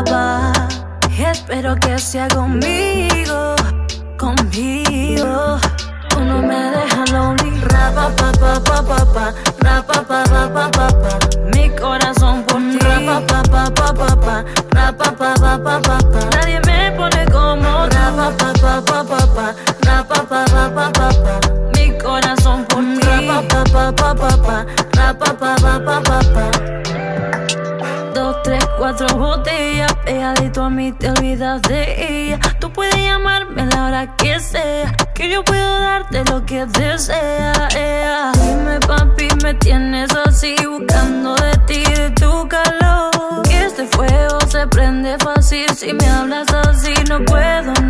pa. Espero que sea conmigo, conmigo. Tú no me dejas lonely. Rapa pa pa pa pa pa, rapa pa pa pa pa pa. Mi corazón por ti. Rapa pa pa pa pa pa, rapa pa pa pa pa pa. Nadie me pone como rapa pa pa pa pa pa, rapa pa pa pa pa pa. Mi corazón por ti. Rapa pa pa pa pa pa, rapa pa pa pa pa pa. 2, 3, 4 botellas, pegadito a mí te olvidas de ella. Tú puedes llamarme a la hora que sea, que yo puedo darte lo que deseas. Dime papi, me tienes así, buscando de ti, de tu calor. Que este fuego se prende fácil, si me hablas así no puedo